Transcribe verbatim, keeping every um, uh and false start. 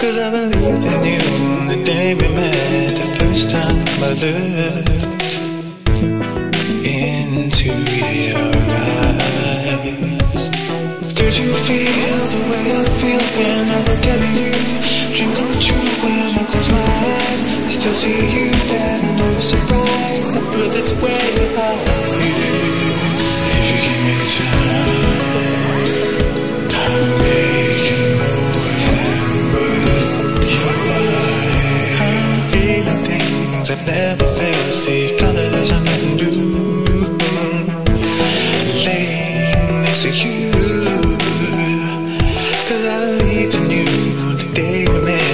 Cause I believed in you the day we met, the first time I looked into your eyes. Could you feel the way I feel when I look at you? Dream come true when I close my eyes. I still see you there, no surprise. I feel this way without you. If you give me time, I'll make it more than what you are. I'm feeling things I've never felt. See colors I never knew. Laying next to you, cause I believed in you the day we met.